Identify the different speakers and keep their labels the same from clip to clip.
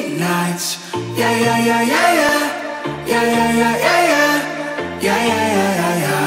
Speaker 1: nights. Yeah, yeah, yeah, yeah, yeah. Yeah, yeah, yeah, yeah, yeah. Yeah, yeah, yeah, yeah, yeah.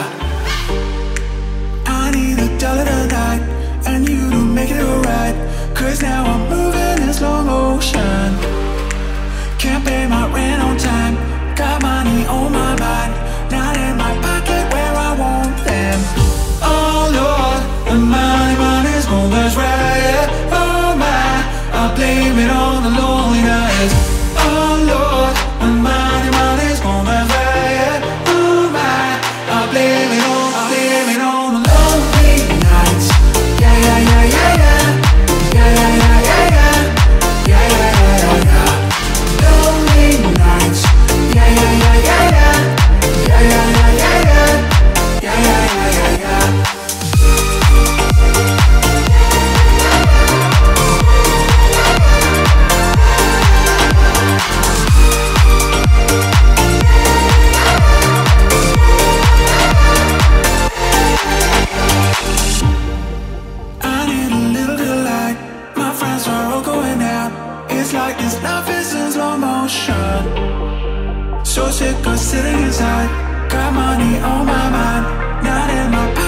Speaker 1: I need a dollar tonight, and you to make it alright. Cause now I'm moving in slow motion. Can't pay my rent on time. Got money on my mind, not in my pocket where I want them. Oh Lord, the money's gone, that's right, yeah. Oh my, I blame it on the loneliness. Oh Lord, the money's gone, that's right, yeah. Oh my, I blame it on the lonely nights. Yeah, yeah, yeah, yeah, yeah. Yeah, yeah, yeah, yeah, yeah. Yeah, yeah, yeah, yeah, yeah. Lonely nights. Yeah, yeah, yeah, yeah, yeah. Yeah, yeah, yeah, yeah, yeah. Yeah, yeah, yeah, yeah, yeah. I need a little bit of light. My friends are all going out. It's like this life is in slow motion. So sick of sitting inside. Got money on my mind, not in my pocket.